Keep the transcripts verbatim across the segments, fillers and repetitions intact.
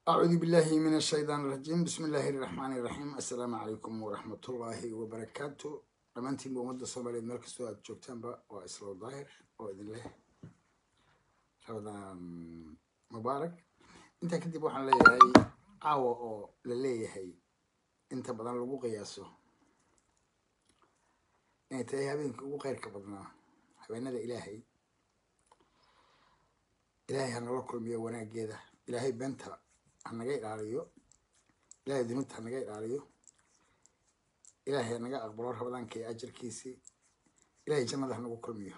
أعوذ بالله من الشيطان الرجيم بسم الله الرحمن الرحيم السلام عليكم ورحمة الله وبركاته رمانتي بومد الصومالي مركز سؤال جوكتان با وإسلام الظاهر وإذن الله رمضان مبارك انت كدب وحن ليهي عاوة أو لليهي انت بدن لغو قياسو انت هي هبينك وغيرك بدنا هبينا ذا إلهي إلهي هنالكم بيه وناك جيدة إلهي بنتها هنجا إلهيو إلهي ذنوبت هنجا إلهيو إلهي هنجا أقبلور رمضان كي أجر كيسي إلهي جنة هنجا كل مية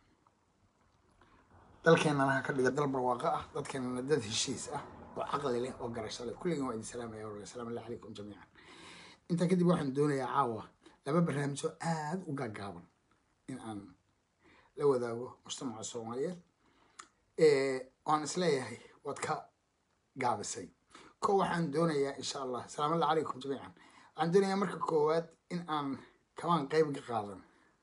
دلكن أنا هكذا دل برواقع دلكن ندد الشيس أه وعقل له وقرش له كل يوم السلام يا رب السلام الله عليكم جميعا أنت كده واحد دون يا عاوة لما برنامج آد وقاقابا إن أنا لو ذا مجتمع الصومالي إيه وأنا سلايه واتكا قابسي كو waxaan doonayaa insha Allah salaam الله عليكم جميعا aan doonayaa marka koowaad in aan kamaan qayb ka qaadan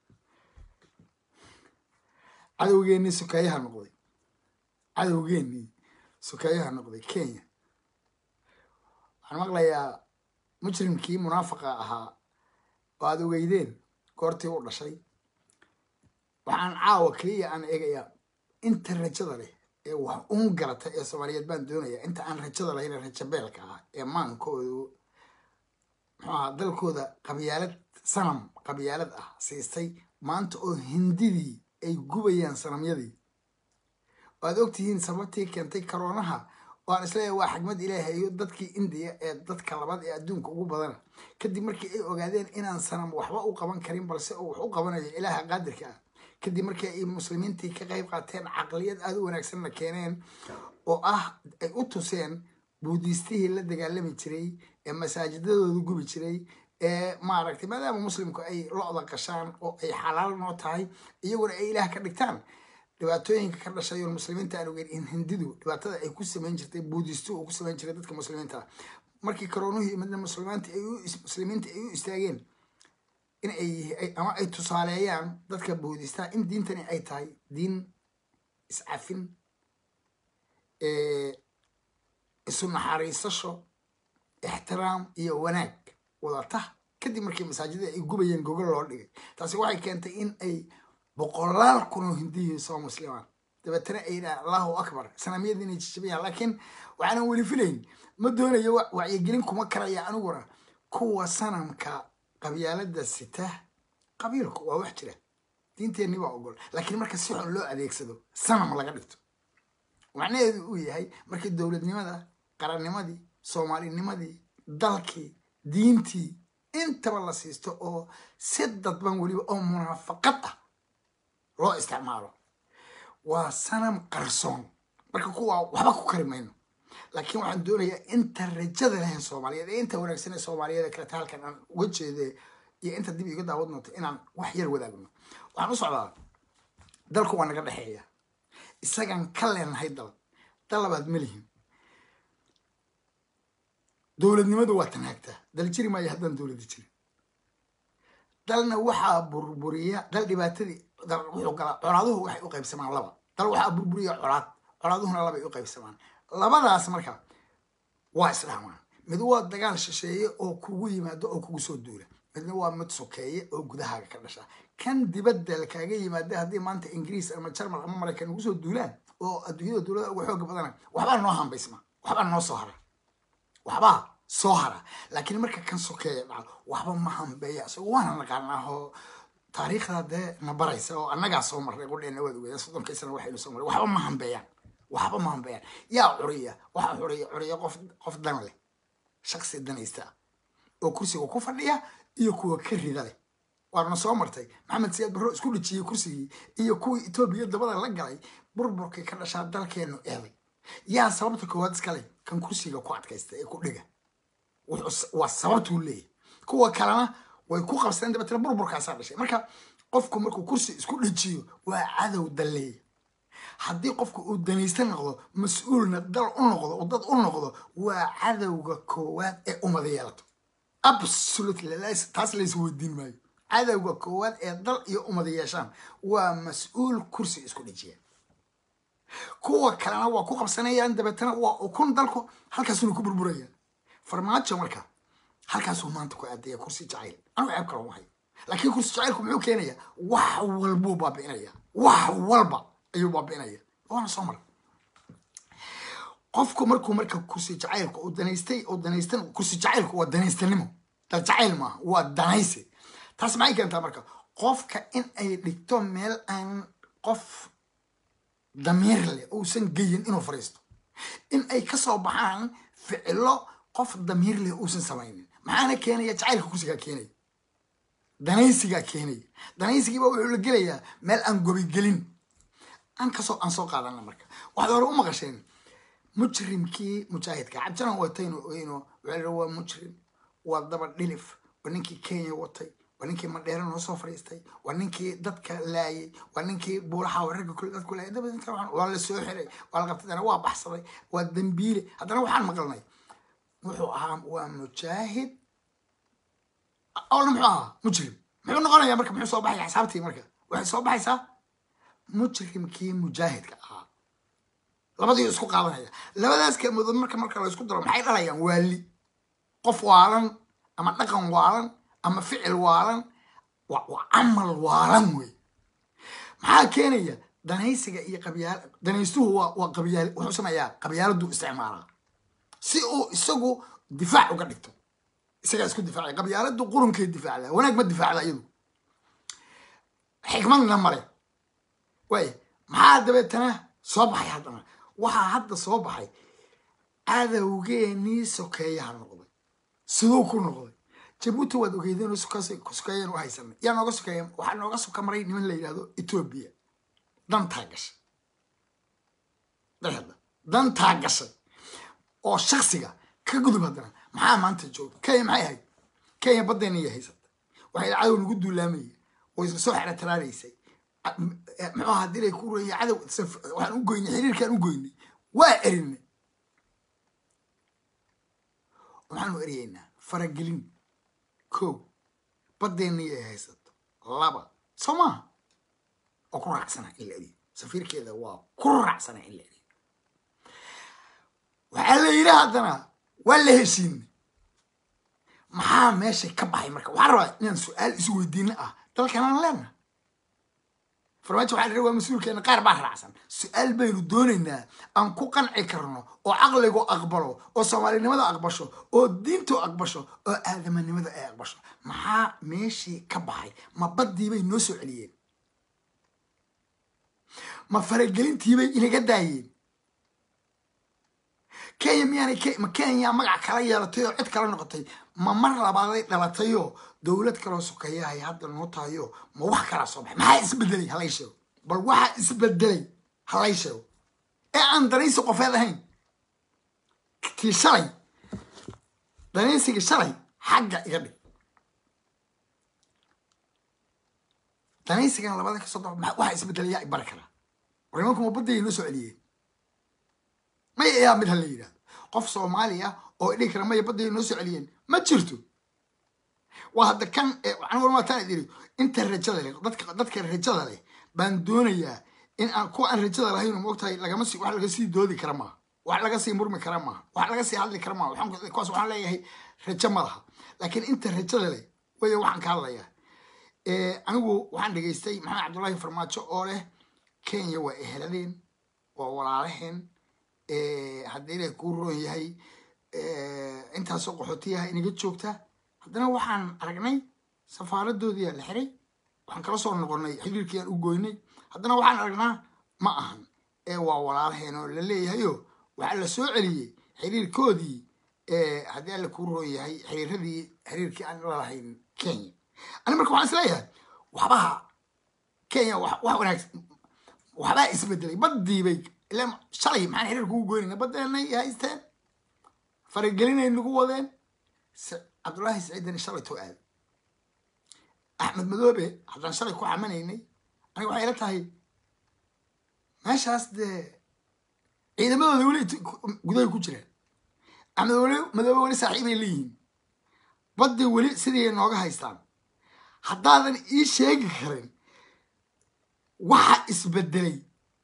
cadawgeeni sukayaha noqday cadawgeeni sukayaha noqday Kenya waxaan maqlayaa mujrimkii munaafiqa ahaa oo aad ogeydeen goortii uu dhashay waxaan caawa kaliya aan eegayaa inta rajada leh ee wax uun garata ee Soomaaliyeed baan doonayaa inta aan rajada lahayn rajo beelka ah ee maankoodu maxaa dalkooda qabyaalad sanam qabyaalad ah siistay maanta oo hindidii ay gubayaan sanamyadii waad ogtihiin sababtii keentay koronaha waan isleeyahay waa xigmad Ilaahay iyo dadkii India ee dadka labaad ee adduunka ugu badan kadib markii ay ogaadeen inaan sanam waxba u qaban karin balse uu wax u qabanayo Ilaaha qaadirka ah kadib markii ay muslimiintii ka qayb qaateen aqliyad aad u wanaagsan la keeneen oo ah ay u tuseen buudistihii la dagaalami jiray ee masaajidadooda gubi jiray ee maaragtay maadaama muslimku ay lo'da qashaan oo ay xalaal noo tahay iyaguna ay ilaah ka dhigtaan dhibaatooyinka ka dhashay oo muslimiinta aan ogeyn in hindidu dhibaatada ay ku sameyn jirtay buudistu oo ku sameyn jiray dadka muslimiinta markii koronuhu imadna muslimiinta ay muslimiinta ay u istaageen in ay ama ay tusaaleeyaan dadka buudista in diintani ay tahay diin iscafin ee isu naxariisasho ixtiraam iyo wanaag wadata kadib markii masaajidada ay gubayeen gogol loo dhigay taasi waxay keentay in ay boqolaal kun oo hindiyi soo muslimaan dabeetana ay yidhahdaan allahu akbar sanamyadiina jijibiyaan laakiin waxaanan weli filayn ma doonayo wacyigelin kuma karaya aniguna kuwa sanamka qabyaalada sita qabiilku waa wax jira diinteeni waa ogol laakiin marka si xun loo adeegsado sanam laga dhigto macnaheedu uu yahay markii dawladnimada qarannimadii soomaalinimadii dalkii diintii intaba la siisto oo si dadban weliba oo munaafaqad ah loo isticmaalo waa sanam qarsoon marka kuwa waxba ku kari mayno laakiin waxaan doonayaa inta rajada leh Soomaaliyeed ee inta wanaagsan ee Soomaaliyeed kala taalkan aan uga jeeday iyo inta dib iga daawad noqotay inaan wax yar wadaagno waxaan u socdaa dalku waa naga dhaxeeya isagan ka leenahay dal dalabaad malihin dawladnimadu waa tanaagta dal jiri ma yahadan dawladda jiri dalna waxa burburiya dal dhibaatadii dal wuxuu gala colaaduhu waxay u qaybsamaan laba dal waxa burburiya colaad colaaduhuna laba ay u qaybsamaan labadaas marka waa islaamaan mid waa dagaal shisheeye oo kugu yimaado oo kugu soo duula midna waa mid sokeeye oo gudahaaga ka dhasha kan dibadda kaaga yimaada haddii maanta Ingiriis ama Jarmal ama Mareykan ugu soo duulaan oo adduunyada dawladda ugu xoog badan waxba noo hambaysma waxba noo soo hara waxba soo hara laakiin marka kan sokeeye waxba ma hambeeya soo waana naqaanaa oo taariikhda de nabaraysa oo annaga soo marnay qodheena wad ogeeyay soddonka sano waxaynu soo maray waxba ma hambeeyaan waxba ma hambeeyaan yaa curiya waxa curiya curiya qof qof dan leh shakhsi danaysta oo kursiga ku fadhiya iyo kuwa ka rida leh waana soo martay maxamed siyaad barro isku dhijiyay kursigii iyo kuwa Itoobiya dabada la galay burburkii ka dhashaa dalkeenu eeday yaa sababta koowaad iska leh kan kursiga ku adkaystay ee ku dhiga waa sababtu leeyahay kuwa kalena way ku qabsadeen dabeetana burburkaas dhashay marka qofku markuu kursi isku dhijiyo waa cadow dalay haddii qofku uu danaysta noqdo mas'uulna dal u noqdo oo dad u noqdo waa cadowga koowaad ee umada yeelato absolutely taas la isweydiin maayo cadowga koowaad ee dal iyo umada yeeshaan waa mas'uul kursi isku dhijiya kuwa kalena waa ku qabsanayaan dabeetana waa ukun dalku halkaasuna ku burburayaan farmaajo marka halkaasuu maanta ku aadaya kursi jacayl anu ceeb kala wahay laakiin kursi jacaylku muxuu keenayaa wax walbuu baabi'inaya wax walba ayuu baabi'inaya waana soo mar qofku markuu marka kursi jacaylku uu danaystay uu danaystan kursi jacaylku waa danaystanimo dal jacayl maaha waa danaysi taas maxay keentaa marka qofka in ay dhigto meel aan qof damiir leh uusan geyin inuu fariisto in ay ka soo baxaan ficilo qof damiir leh uusan samaynin maxaana keenaya jacaylka kursigaa keenaya danaysigaa keenaya danaysigiiba wuxuu la gelayaa meel aan gobigelin aan kasoo aan soo qaadana marka waxaad hore u maqasheen mujrimkii mujaahidka cabjanan wataynu oyno waxaa waa mujrim waa daba dhilif waa ninkii kenya watay waa ninkii madheera noo soo fariistay waa ninkii dadka laayay waa ninkii buulaha ragga kule dadku laayay dabadeedna waa la soo xiray waa la qabtay waa baxsaday waa dambiile haddana waxaan maqalnay wuxuu ahaa waa mujaahid awla muxuu ahaa mujrim muxuu noqonayaa marka muxuu soo baxaya xisaabtii marka waxay soo baxaysaa mujrimkii mujaahidka ahaa labadii isku qaadanaya labadaas kelmadood marka marka la isku daro maxay dhalayaan waali qof waalan ama dhaqan waalan ama ficil waalan waa camal waalan wey maxaa keenaya danaysiga iyo qabyaal danaystuhu waa waa qabyaal wuxuu sameeyaa qabyaaladu isticmaalaa si uu isagu difaac uga dhigto isaga isku difaacay qabyaaladu qurunkay difaacda wanaag ma difaacda iyadu xikmadna male way maxaa dabeetana soo baxay haddana waxaa hadda soo baxay cadowgeenii sokeeyaha noqday siduu ku noqday jabuuti waad ogeydeen sokeeyeen u haysanay yaa nooga sokeeyeen waxaa nooga soka maray niman la yidhaahdo etoobiya dantaa gashay dalhadda dantaa gashay oo shaksiga ka gudub haddana maxaa maanta jooga kenya maxay ahayd kenya baddeena iyo haysatay waxay cadow nagu duulaamayay oo isla soo xera taraaraysay muxuu ahaa dilay ku reeyay cadow waxaan u goynay xiriirkaan u goynay waa erinay waxaanu eriyeynaa faragelin kow baddeena iyo haysato laba soo maaha oo ku raacsana in la eriyo safiirkeeda waa ku raacsana in la eriyo waxaa la yidhi haddana waa la heshiinay maxaa meesha ka baxay marka waxaan rabaa inaan su-aal isu weydiina ah dalkanaan leena farmaajo waxaa la yidhi waa mas-uulkeena qaar baa raacsan su-aal baynu doonaynaa aan ku qanci karno oo caqligu aqbalo oo soomaalinimada aqbasho oo diintu aqbasho oo aadamanimada ay aqbasho maxaa meeshii ka baxay ma baddii bay noo soo celiyeen ma faragelintiibay inaga daayeen kenya miyaanay ma kenya magac kala yeelatay oo cid kala noqotay ma mar labaaday dhalatayoo dowlad kaloo sokeeyahay hadda noo tahayo ma wax kalaa soo baxay maxaa isbedelay halay sheego bal waxaa isbedelay halay sheego ee aan danaysi qofeed ahayn tii shalay danaysiga shalay xagga iga dhig danaysigan labada kasoo daba waxaa isbedelayaa i bari karaa war nimanku ma badday noo soo celiyeen maya ayaa mid ha la yidhahdo qof soomaaliya oo idhihi kara maya badday noo soo celiyeen ma jirto waa hadda kan anwarmataan idiri inta rajada leh dadka dadka rajada leh baan doonayaa in aan kuwa aan rajada lahayn moogtahay lagama sii wax laga sii doodi kara maaha wax laga sii murmi kara maaha wax laga sii hadli kara maaha waxaan kuwaas waxaan leeyahay rajo ma laha laakiin inta rajada leh waya waxaan ka hadlayaa anigu waxaan dhegaystay maxamed cabdullaahi farmaajo oo leh kenya waa eheladeen waa walaalaheen haddii ilaahay kuu roon yahay intaasoo qaxootiyaha inaga joogta haddana waxaan aragnay safaaradoodii la xiray waxaan kala soo noqonay xiriirkii aan u goynay haddana waxaan aragnaa ma ahan ee waa walaalaheen oo la leeyahayo waxaa la soo celiyey xiriirkoodii haddii alla kuu roon yahay xiriiradii xiriirkii aan la lahayn kenya ani marka waxaan isleeyahay waxbaha kenya wax wanaagsan waxbaa isbedelay baddii bay ilaa shalay maxaan xiriir kugu goynayna baddeenay haysteen faragelinay nagu wadeen cabdullaahi saciidani shalay too aad axmed madoobe haddaan shalay ku xamanaynay aniga waxay ila tahay meeshaas dee ciidamadooda weli gudaha ku jiraan axmed weli madoobe weli saaxiibay leeyihiin baddii weli sidii nooga haystaan haddaadan ii sheegi karin waxa isbedelay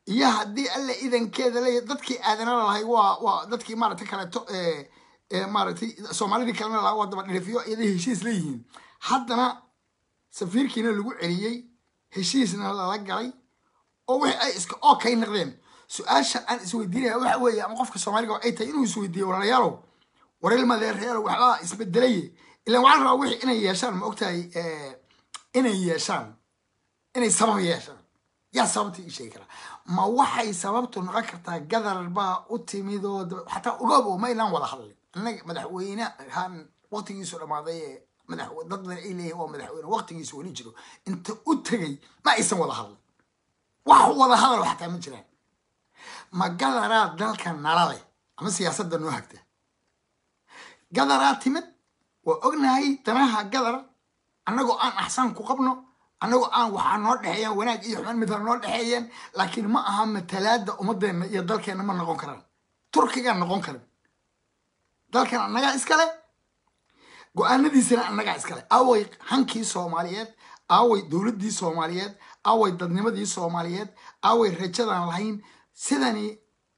iyo haddii alle idankeeda leeya dadkii aadana lahay waa waa dadkii maaragtay kaleeto ee ee maaragtay soomaalidii kalena lahaa waa daba dhirifiyo iyadii heshiis leeyihiin haddana safiirkiina lagu celiyey heshiisna lala galay oo wixii ay iska oo kay noqdeen su-aasha aan isweydiinaya waxa weeye ama qofka soomaaliga ay tahay inuu isweydiiyo walaalayaalow wareer madeereyaalow waxbaa isbedelaye ilaan waxaan rabaa wixii inay yeeshaan ma ogtahay inay yeeshaan inay sabab yeeshaan yaa sababta ii sheegi karaa ma waxay sababtu noqon kartaa gadar baa u timidoo xataa ogoobo ma inaan wada hadlin annaga madaxweyne ahaan waqtigiisu dhammaaday ee madax dad badan ay leeyihin oo madaxweyne waqtigiisu weli jiro inta u tegay ma aysan wada hadlin wax wada hadal xataa ma jiraan ma gadaraa dalka nalale ama siyaasadda noo hagta gadaraa timid waa ognahay danaha gadar annagoo aan axsaan ku qabno annagoo aan waxaa noo dhexeeyaan wanaag iyo xumaan midha noo dhexeeyeen laakiin ma aha matalaada ummadeenna iyo dalkeenna ma noqon karaan turkigaan noqon karin dalkan annagaa iskale go-aanadiisana annagaa iskale away hankii soomaaliyeed away dowladdii soomaaliyeed away dadnimadii soomaaliyeed away rajadaan lahayn sidani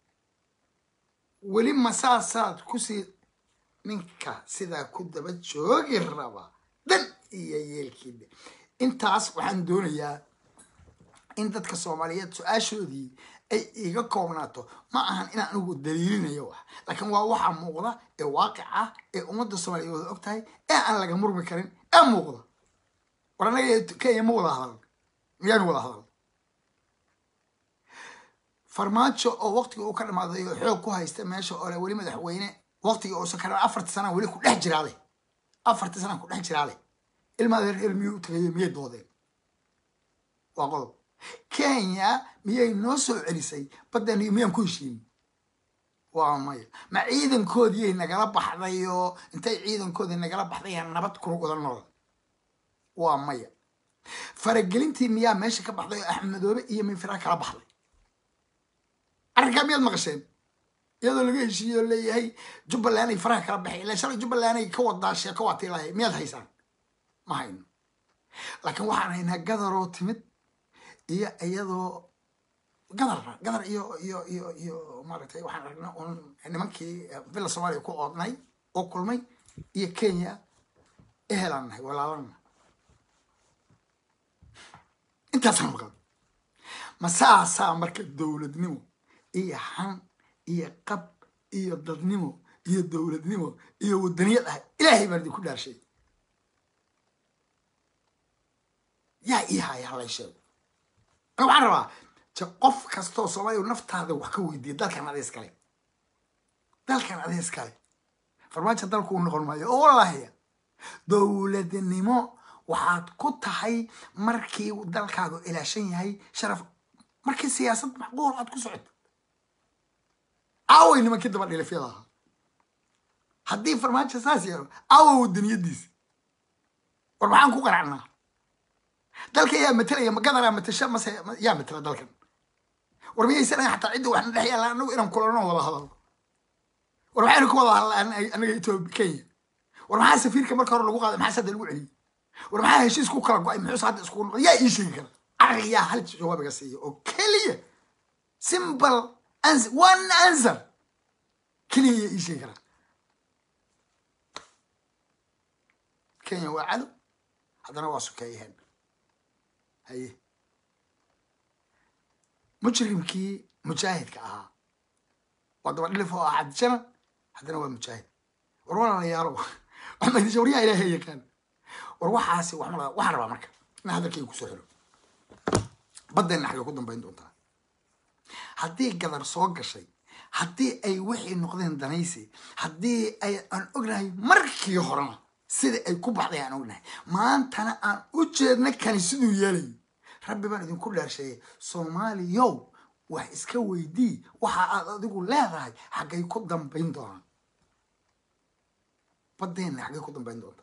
weli masaasaad kusii ninka sidaa ku daba joogi raba dan iyo yeelkiida intaas waxaan doonayaa in dadka soomaaliyeed su-aashoodii ay iga koobnaato ma ahan inaan anigu daliilinayo wax laakiin waa waxa muuqda ee waaqic ah ee ummadda soomaaliyeed wada og tahay ee aan laga murmi karin ee muuqda war annaga kenya ma wada hadal miyaanu wada hadal farmaajo oo waqtiga uu ka dhamaaday oo xoog ku haysta meesha oo le weli madaxweyne waqtiga uusan ka afarta sana weli ku dhex jiraale afarta sana ku dhex jiraale ilmaada reer miyuu u tagay miyay doodeen waa qodob kenya miyay noo soo celisay badan miyaan ku heshiin waa maya ma ciidankoodii nagala baxday oo intay ciidankoodii nagala baxday nabad ku wada nool waa maya faragelintii miyaa meesha ka baxday oo axmed madoobe iyo minfira kala baxday arrinkaa miyaad maqasheen iyadoo laga heshiiyo leeyahay jubbaland ay faraha kala baxay ilaa shalay jubbaland ay ka wadaa sheeko waa tii lahay miyaad haysaan ma hayno laakiin waxaan haynaa gadaroo timid iyo iyadoo gadar gadar iyo iyo iyo iyo maaragtay waxaan aragnaa un nimankii villa soomaaliya ku oodnay oo kulmay iyo kenya ehelaan nahay walaalana intaasaan maqal ma saasaa marka dowladnimo iyo han iyo qab iyo dadnimo iyo dowladnimo iyo wadaniyad ah ilaahay baan idinku dhaarshay yaa ii haya halay sheego ana waxaan rabaa qof kastoo soomaaliya naftaada wax ka weydiiya dalkan adees kale dalkan adees kale farmaajo dalku u noqon maayo oo wallaahiya dowladnimo waxaad ku tahay markii dalkaagu ilaashan yahay sharaf markii siyaasad macquul aad ku socoto aaway nimankii daba dhilifyada ahaa haddii farmaajo saas yeelo aawa wadaniyadiisa war maxaan ku qaracnaa dalka yaa matalaya ma gadaraa matasha mase yaa matala dalkan war miyaysan xataa cidda waxna dhex yaalla anagu inaan kulano wada hadalno war maxaynu ku wada hadlaa anaga etoobiya kenya war maxaa safiirka marka hore lagu qaaday maxaa sadda lagu celiyey war maxaa heshiis ku kala go-ay muxuuse hadda iskugu noqday yaa ii sheegi kara caqliga yaa hal jawaabiga siiya oo keliya simple answer one answer keliya yaa ii sheegi kara kenya waa cadow haddana waa sukeeyaheen haye mujrimkii mujaahidka ahaa waa daba dhilif oo ah cabdijana haddana waa mujaahid war walaalayaalo waxaan shawriyaa ilaahay yaqaan war waxaasi waxaan waxaan rabaa marka in hadalkayga kusoo xiro baddeena xagga ku dambayn doontaa haddii gadar soo gashay haddii ay wixii noqdeen danaysi haddii ay aan ognahay markii horena sida ay ku baxday aan ognahay maantana aan u jeedna kani siduu yeelay rabbi baan idinku dhaarsheeyay soomaaliyow wax iska weydii waxa aad adigu leedahay xaggay ku dambayn doonaan baddeena xaggay ku dambayn doonta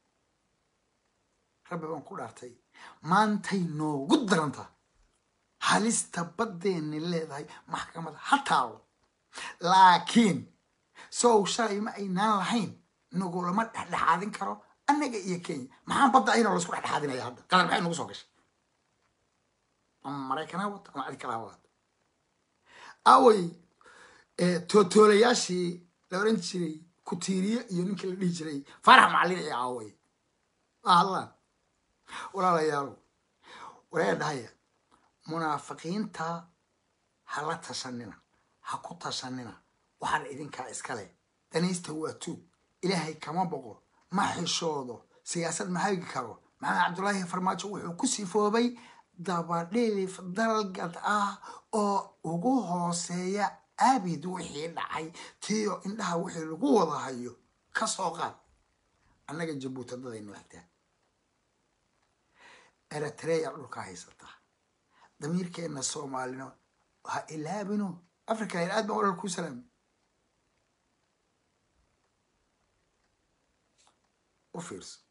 rabbi baan ku dhaartay maantay noogu daranta halista baddeeni leedahay maxkamad ha taalo laakiin sow shalay ma aynaan lahayn nagulama dhexdhexaadin karo annaga iyo kenya maxaan badda aynoo laisku dhexdhexaadinaya hadda qadan maxay nagu soo gashay ama maraykanaa wata ama cid kalaa wata away توتولياشي لورنشري كتيرية يونيك اللي يجري فرح معلين عاوي الله ولا لا يارو ولا دهية منافقين تا هلا تشننا حكو تشننا وحال إذن كإسكالي دنيست هو تو إلهي كما بقو ما حشوضو سياسة ما هاي كارو مع عبد الله فرماجو وكسي فوبي دابا ليلي في الدرجة آه أو وجوه سيا أبيد وحي دحي تيو إنها وحي لغو وضا هايو كسوقات أنا قد جبوت الضغين وحدها أرتريا لوكا هيستا ضمير كأن الصومالينو ها إلا بنو أفريكا إلا أدبا ولا الكو سلام وفيرس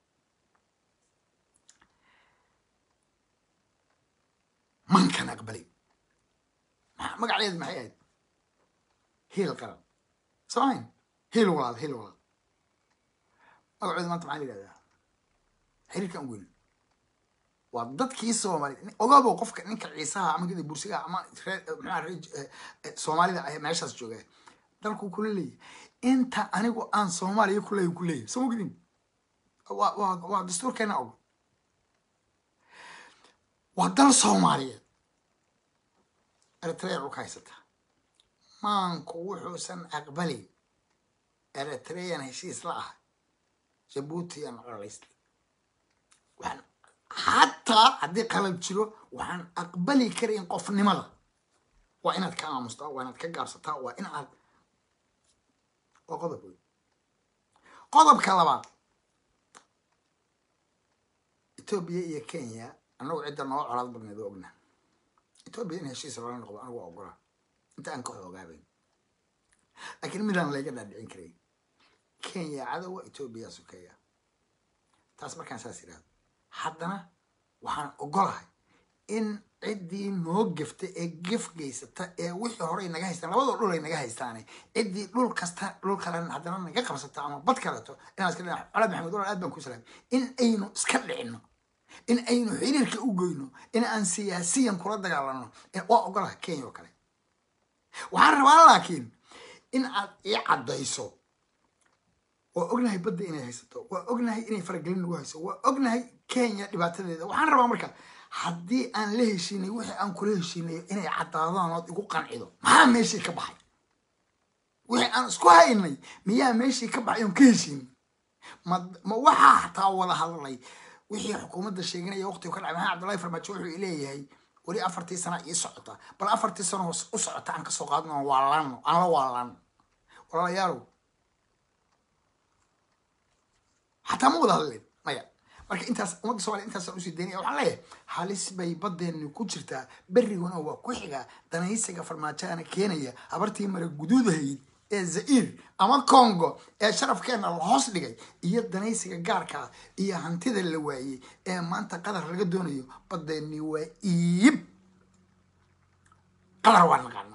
من كان أقبلي ما قاعد يد محياد هي القرن سامعين هي الولاد هي الولاد أقعد ما أنت معلي هذا حيري كان أقول وضد كيس سومالي أقابل وقفك إنك عيساها عم كده بورسيها عم مع رج سومالي ده معيش أسجوجه دلكو كل لي أنت أنا جو أن سومالي كله كله سمو قديم وا وا وا دستور كنا أقول ودل سومالي أرتريا ركايسته ما نكو حسن أقبلي أرتريا نهشيس لا جبوتي أنا غريست وحن حتى هدي قلب تشلو وحن أقبلي كرين قف نملا وإن كان مستوى وإن كجار ستا وإن عاد وقضب قضب كلامات إثيوبيا يا كينيا أنا وعد أنا وعرض بنا ذوقنا إثيوبيا نهشيس ولا نقول أنا وأقوله أنت أنك حوجابين لكن ميدان لا يقدر يدعين كري كينيا عدو إثيوبيا سكيا تاسمع كان ساسيرات حدنا وحن أقولها إن عدي موقفت الجف جيستا وحي هوري نجاهستان لو دول نجاهستاني عدي دول كستا دول كلام حدنا نجا خمسة عام بدكلته أنا أسكن على محمد ولا أدم كوسلام إن أينو سكر عنه إن أينو حينك أوجينو إن أن سياسيا كل ده قالنا وأقولها كينيا وكله وعرف لكن إن يعديسو وأجنهي بدي إني هيستو وأجنهي إني فرقلين وهيسو وأجنهي كينيا دبعتني وحنا ربع أمريكا حدي أن له شيني وحي أن كله شيني إني عطاضان يقول قنعيدو ما ماشي كبحي وحي أنا سكوها إني مياه ماشي كبحي يوم كيشين ما ما وحى حتى ولا هذا وحي حكومة الشيخين يا أختي وكان عمها عبد الله فرمتشوح إليه هي ولي أفرتي سنة يسعطة بل أفرتي سنة وسعطة عنك سوقاتنا والله أنا والله والله يارو حتى مو ضلين ما يا marka intaas umada Soomaaliya intaas u sii deynay waxa leeyahay halis bay badeen ku jirtaa barigoona waa ku xiga danaysiga farmaajana Kenya abartii mar guduudahayd ee Zaire ama Congo ee sharafkeena la hoos dhigay iyo danaysiga gaarka iyo hantida la waayay ee maanta qadar laga doonayo badeeni waa iib qadar waan naqana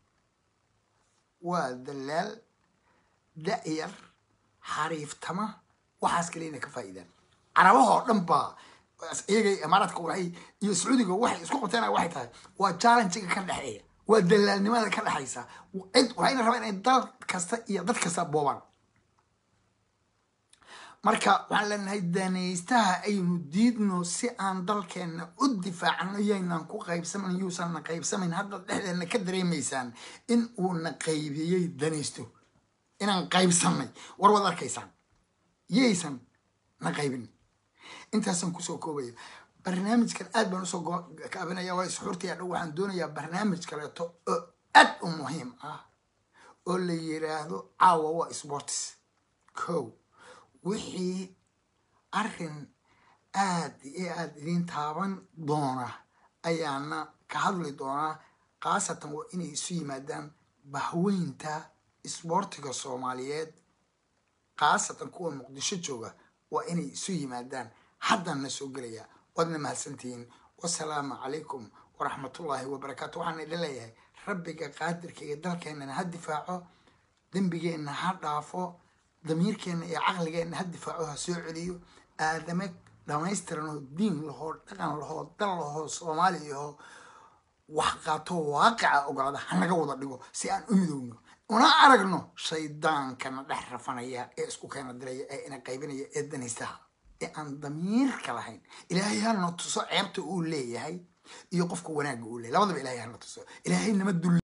waa dalaal da'yar xariiftama waxaas kaleena ka faa'iidaan عربها دنبا إيجي إمارات كوهي يسعودي كوهي إسكو قتنا واحد هاي وتشالنج كان دحية ودلال نماذج كان دحيسا وعد وهاي ربنا إدار كسا يدار كسا بوان مركا وعلى هاي دانيستها أي نديد نو سي أن دل كان الدفاع عنه يينا كو قيب سمن يوصل نقيب سمن هذا ده نكدري ميسان إن ونقيب يي دانيستو إن نقيب سمن وروضا كيسان ييسان نقيبين أنت هسه كوسو كوبي برنامج كان أد بنوسو كابنا يا واي سحورتي أدو عن دنيا برنامج كلا تو أد مهم آه اللي يراهدو عاوا وا سبورتس كو وحي أركن أد إيه أد دين تابن دونا أيانا كهذول دونا قاسة وإني سوي مادام بهوين تا سبورتك الصوماليات قاسة كون مقدشة جوجا وإني سوي مادان حدا نسوقريا ودنا مهسنتين والسلام عليكم ورحمة الله وبركاته وحنا إليه ربك قادر كي يدلك إن هالدفاعه ذنبك إن هالضعفه ضميرك إن عقلك إن هالدفاعه سعودي آدمك لما يسترنه الدين له دقن له دل له صومالي له wax qaato waaqica ogolaada hanaga wada dhigo si aan u midowno una aragno shaydaankana dhex rafanaya ee isku keena dilaya ee ina qaybinaya ee danaystaha ee aan damiirka lahayn. ilaahay hana tuso ceebta uu leeyahay iyo qofka wanaagga uu leeyahay labadaba ilaahay hana tuso. ilaahay nama dul